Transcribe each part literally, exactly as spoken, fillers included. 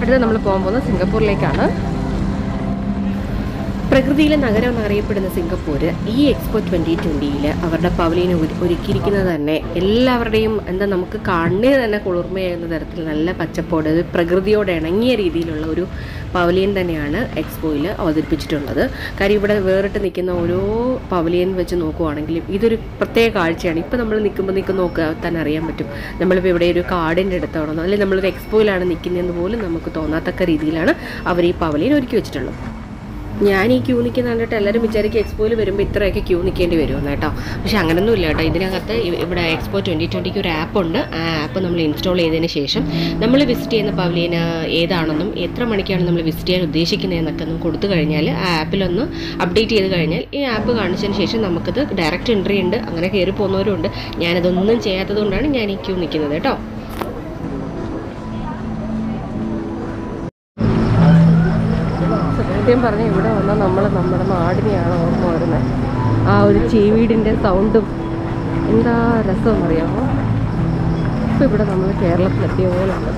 അടുത്ത നമ്മൾ പോകാൻ പോകുന്നത് സിംഗപ്പൂരിലേക്കാണ്. പ്രകൃതിയിലെ നഗരം എന്നറിയപ്പെടുന്ന സിംഗപ്പൂർ ഈ എക്സ്പോ ട്വൻ്റി ട്വൻ്റിയിൽ അവരുടെ പവലിയൻ ഒരുക്കിയിരിക്കുന്നത് തന്നെ എല്ലാവരുടെയും എന്താ നമുക്ക് കണ്ണിന് തന്നെ കുളിർമയാകുന്ന തരത്തിൽ നല്ല പച്ചപ്പോട് പ്രകൃതിയോട് ഇണങ്ങിയ രീതിയിലുള്ള ഒരു പവലിയൻ തന്നെയാണ് എക്സ്പോയിൽ അവതരിപ്പിച്ചിട്ടുള്ളത്. കാര്യം ഇവിടെ വേറിട്ട് നിൽക്കുന്ന ഓരോ പവലിയൻ വെച്ച് നോക്കുവാണെങ്കിലും ഇതൊരു പ്രത്യേക കാഴ്ചയാണ്. ഇപ്പോൾ നമ്മൾ നിൽക്കുമ്പോൾ നിൽക്കുന്ന നോക്കുക തന്നെ അറിയാൻ പറ്റും നമ്മളിപ്പോൾ ഇവിടെ ഒരു കാടിൻ്റെ അടുത്താണെന്നോ അല്ലെങ്കിൽ നമ്മളൊരു എക്സ്പോയിലാണ് നിൽക്കുന്നതെന്ന് പോലും നമുക്ക് തോന്നാത്തക്ക രീതിയിലാണ് അവർ ഈ പവലിയൻ ഒരുക്കി വെച്ചിട്ടുള്ളത്. ഞാൻ ഈ ക്യൂ നിൽക്കുന്ന കണ്ടിട്ട് എല്ലാവരും വിചാരിക്കും എക്സ്പോയിൽ വരുമ്പോൾ ഇത്രയൊക്കെ ക്യൂ നിൽക്കേണ്ടി വരുമെന്ന് കേട്ടോ. പക്ഷേ അങ്ങനെയൊന്നും ഇല്ല കേട്ടോ. ഇതിനകത്ത് ഇവിടെ എക്സ്പോ ട്വൻ്റി ട്വൻ്റിക്ക് ഒരു ആപ്പുണ്ട്. ആ ആപ്പ് നമ്മൾ ഇൻസ്റ്റാൾ ചെയ്തതിന് ശേഷം നമ്മൾ വിസിറ്റ് ചെയ്യുന്ന പവലിയൻ ഏതാണെന്നും എത്ര മണിക്കാണ് നമ്മൾ വിസിറ്റ് ചെയ്യാൻ ഉദ്ദേശിക്കുന്നതെന്നൊക്കെ ഒന്ന് കൊടുത്തു കഴിഞ്ഞാൽ ആ ആപ്പിലൊന്ന് അപ്ഡേറ്റ് ചെയ്ത് കഴിഞ്ഞാൽ ഈ ആപ്പ് കാണിച്ചതിന് ശേഷം നമുക്കത് ഡയറക്റ്റ് എൻട്രി ഉണ്ട്. അങ്ങനെ കയറി പോകുന്നവരും ഉണ്ട്. ഞാനതൊന്നും ചെയ്യാത്തത് കൊണ്ടാണ് ഞാൻ ഈ ക്യൂ നിൽക്കുന്നത് കേട്ടോ. സത്യം പറഞ്ഞ് ഇവിടെ വന്നാൽ നമ്മൾ നമ്മുടെ നാടിനെയാണ് ഓർമ്മ വരുന്നത്. ആ ഒരു ചീവീടിൻ്റെ സൗണ്ടും എന്താ രസമെന്നറിയാമോ. ഇപ്പം ഇവിടെ നമ്മൾ കേരളത്തിലെത്തിയ പോലെയാണ്.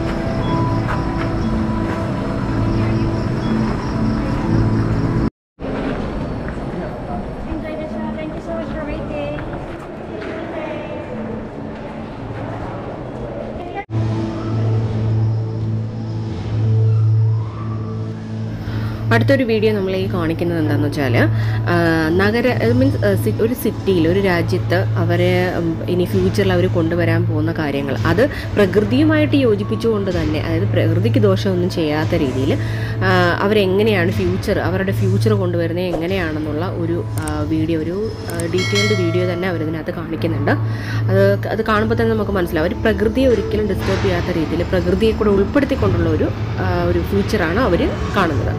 അടുത്തൊരു വീഡിയോ നമ്മൾ ഈ കാണിക്കുന്നത് എന്താണെന്ന് വെച്ചാൽ നഗര മീൻസ് ഒരു സിറ്റിയിൽ ഒരു രാജ്യത്ത് അവരെ ഇനി ഫ്യൂച്ചറിൽ അവർ കൊണ്ടുവരാൻ പോകുന്ന കാര്യങ്ങൾ അത് പ്രകൃതിയുമായിട്ട് യോജിപ്പിച്ചുകൊണ്ട് തന്നെ, അതായത് പ്രകൃതിക്ക് ദോഷമൊന്നും ചെയ്യാത്ത രീതിയിൽ അവരെങ്ങനെയാണ് ഫ്യൂച്ചർ അവരുടെ ഫ്യൂച്ചർ കൊണ്ടുവരുന്നത് എങ്ങനെയാണെന്നുള്ള ഒരു വീഡിയോ, ഒരു ഡീറ്റെയിൽഡ് വീഡിയോ തന്നെ അവരിതിനകത്ത് കാണിക്കുന്നുണ്ട്. അത് അത് കാണുമ്പോൾ തന്നെ നമുക്ക് മനസ്സിലാവും അവർ പ്രകൃതിയെ ഒരിക്കലും ഡിസ്റ്റർബ് ചെയ്യാത്ത രീതിയിൽ പ്രകൃതിയെ കൂടെ ഉൾപ്പെടുത്തിക്കൊണ്ടുള്ള ഒരു ഒരു ഫ്യൂച്ചറാണ് അവർ കാണുന്നത്.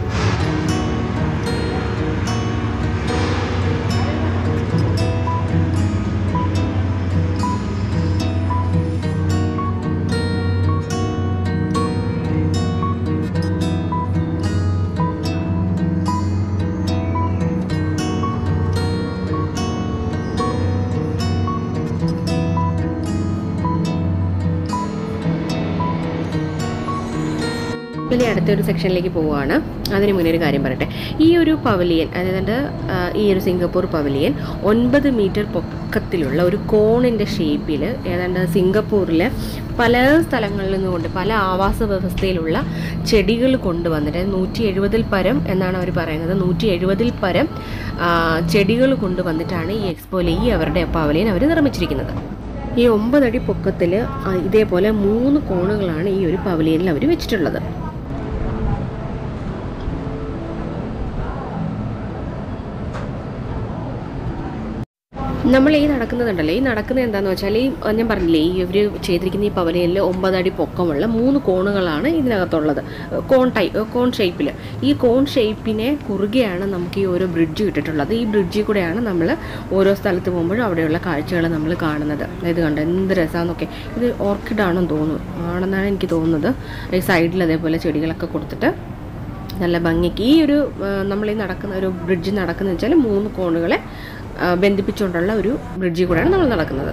ഇനി അടുത്തൊരു സെക്ഷനിലേക്ക് പോവുകയാണ്. അതിന് മുന്നേ ഒരു കാര്യം പറയട്ടെ. ഈ ഒരു പവലിയൻ, അതായത് ഈ ഒരു സിംഗപ്പൂർ പവലിയൻ ഒൻപത് മീറ്റർ പൊക്കത്തിലുള്ള ഒരു കോണിൻ്റെ ഷേപ്പിൽ ഏതാണ്ട് സിംഗപ്പൂരിലെ പല സ്ഥലങ്ങളിൽ നിന്നുകൊണ്ട് പല ആവാസ വ്യവസ്ഥയിലുള്ള ചെടികൾ കൊണ്ടുവന്നിട്ട് നൂറ്റി എഴുപതിൽ പരം എന്നാണ് അവർ പറയുന്നത്. നൂറ്റി എഴുപതിൽ പരം ചെടികൾ കൊണ്ടുവന്നിട്ടാണ് ഈ എക്സ്പോയിൽ ഈ അവരുടെ പവലിയൻ അവർ നിർമ്മിച്ചിരിക്കുന്നത്. ഈ ഒമ്പതടി പൊക്കത്തിൽ ഇതേപോലെ മൂന്ന് കോണുകളാണ് ഈ ഒരു പവലിയനിൽ അവർ വെച്ചിട്ടുള്ളത്. നമ്മൾ ഈ നടക്കുന്നതുണ്ടല്ലോ, ഈ നടക്കുന്നത് എന്താണെന്ന് വെച്ചാൽ ഈ ഞാൻ പറഞ്ഞില്ലേ ഈ ഇവർ ചെയ്തിരിക്കുന്ന ഈ പവലിയനിൽ ഒമ്പതടി പൊക്കമുള്ള മൂന്ന് കോണുകളാണ് ഇതിനകത്തുള്ളത്. കോൺ ടൈ കോൺ ഷേപ്പിൽ ഈ കോൺ ഷേപ്പിനെ കുറുകെയാണ് നമുക്ക് ഈ ഓരോ ബ്രിഡ്ജ് ഇട്ടിട്ടുള്ളത്. ഈ ബ്രിഡ്ജിൽ കൂടെയാണ് നമ്മൾ ഓരോ സ്ഥലത്ത് പോകുമ്പോഴും അവിടെയുള്ള കാഴ്ചകൾ നമ്മൾ കാണുന്നത്. ഇത് കണ്ടോ എന്ത് രസമാണെന്നൊക്കെ. ഇത് ഓർക്കിഡാണെന്ന് തോന്നുന്നു, ആണെന്നാണ് എനിക്ക് തോന്നുന്നത്. ഈ സൈഡിൽ അതേപോലെ ചെടികളൊക്കെ കൊടുത്തിട്ട് നല്ല ഭംഗിക്ക് ഈ ഒരു നമ്മൾ ഈ നടക്കുന്ന ഒരു ബ്രിഡ്ജ് നടക്കുന്നത് വെച്ചാൽ മൂന്ന് കോണുകളെ ബന്ധിപ്പിച്ചുകൊണ്ടുള്ള ഒരു ബ്രിഡ്ജിൽ കൂടെയാണ് നമ്മൾ നടക്കുന്നത്.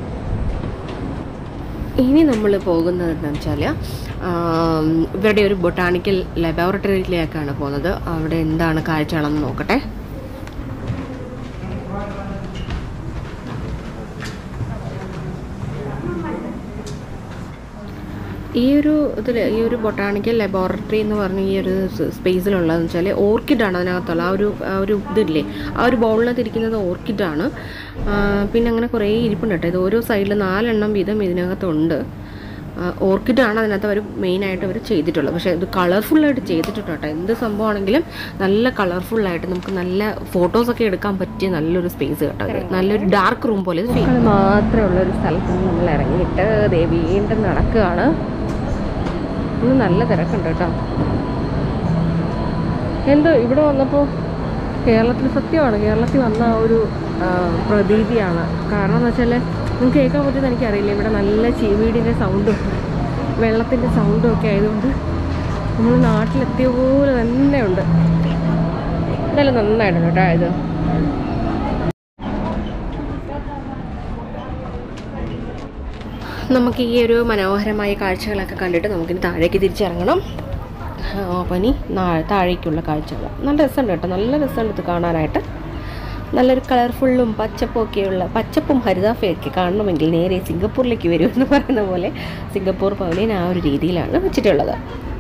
ഇനി നമ്മൾ പോകുന്നത് എന്താണെന്ന് വെച്ചാൽ ഇവരുടെ ഒരു ബൊട്ടാണിക്കൽ ലബോറട്ടറിയിലേക്കാണ് പോകുന്നത്. അവിടെ എന്താണ് കാഴ്ചകളെന്ന് നോക്കട്ടെ. ഈ ഒരു ഇതിൽ ഈ ഒരു ബൊട്ടാണിക്കൽ ലബോറട്ടറി എന്ന് പറഞ്ഞ ഈ ഒരു സ്പേസിലുള്ളതെന്ന് വെച്ചാൽ ഓർക്കിഡാണ് അതിനകത്തുള്ള ആ ഒരു ആ ഒരു ഇതില്ലേ, ആ ഒരു ബൗളിനകത്ത് ഇരിക്കുന്നത് ഓർക്കിഡാണ്. പിന്നെ അങ്ങനെ കുറേ ഇരിപ്പുണ്ട് കേട്ടോ. ഇത് ഓരോ സൈഡിൽ നാലെണ്ണം വീതം ഇതിനകത്തുണ്ട്. ഓർക്കിഡാണ് അതിനകത്ത് അവർ മെയിനായിട്ട് അവർ ചെയ്തിട്ടുള്ളത്. പക്ഷേ ഇത് കളർഫുള്ളായിട്ട് ചെയ്തിട്ടുണ്ട് കേട്ടോ. എന്ത് സംഭവമാണെങ്കിലും നല്ല കളർഫുള്ളായിട്ട് നമുക്ക് നല്ല ഫോട്ടോസൊക്കെ എടുക്കാൻ പറ്റിയ നല്ലൊരു സ്പേസ് കേട്ടോ. ഇത് നല്ലൊരു ഡാർക്ക് റൂം പോലെ ഫീൽ മാത്രമേ ഉള്ളൊരു സ്ഥലത്ത് നമ്മൾ ഇറങ്ങിയിട്ട് ദേ വീണ്ടും നടക്കുകയാണ്. ഇന്ന് നല്ല തിരക്കുണ്ട് കേട്ടോ. എന്തോ ഇവിടെ വന്നപ്പോൾ കേരളത്തിൽ സത്യമാണ് കേരളത്തിൽ വന്ന ഒരു പ്രതീതിയാണ്. കാരണം എന്ന് വെച്ചാൽ നിങ്ങൾക്ക് കേൾക്കാൻ പറ്റുമെന്ന് എനിക്കറിയില്ല. ഇവിടെ നല്ല ചീവീടിൻ്റെ സൗണ്ടും വെള്ളത്തിൻ്റെ സൗണ്ടും ഒക്കെ ആയതുകൊണ്ട് നമ്മൾ നാട്ടിലെത്തിയ പോലെ തന്നെ ഉണ്ട്. നല്ല നന്നായിട്ടുണ്ട് കേട്ടോ ഇത്. നമുക്ക് ഈ ഒരു മനോഹരമായ കാഴ്ചകളൊക്കെ കണ്ടിട്ട് നമുക്കിനി താഴേക്ക് തിരിച്ചിറങ്ങണം. പനി താഴേക്കുള്ള കാഴ്ചകൾ നല്ല രസമുണ്ട് കേട്ടോ. നല്ല രസമുണ്ട് ഇത് കാണാനായിട്ട്. നല്ലൊരു കളർഫുള്ളും പച്ചപ്പും ഒക്കെയുള്ള പച്ചപ്പും ഹരിതാഫയൊക്കെ കാണണമെങ്കിൽ നേരെ സിംഗപ്പൂരിലേക്ക് വരും എന്ന് പറയുന്ന പോലെ സിംഗപ്പൂർ പവലിയൻ ആ ഒരു രീതിയിലാണ് വെച്ചിട്ടുള്ളത്.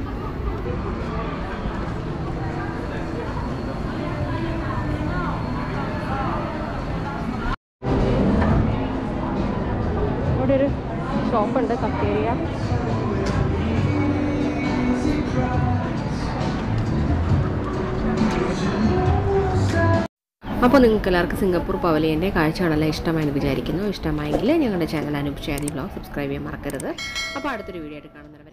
ഇവിടെ ഒരു ഷോപ്പുണ്ട്, കഫേരിയ. അപ്പോൾ നിങ്ങൾക്ക് എല്ലാവർക്കും സിംഗപ്പൂർ പവലിയൻ്റെ കാഴ്ചകളെല്ലാം ഇഷ്ടമായെന്ന് വിചാരിക്കുന്നു. ഇഷ്ടമായെങ്കിൽ ഞങ്ങളുടെ channel Anup Shadi vlog subscribe ചെയ്യാൻ മറക്കരുത്. അപ്പോൾ അടുത്തൊരു വീഡിയോ ആയിട്ട് കാണുന്നത്.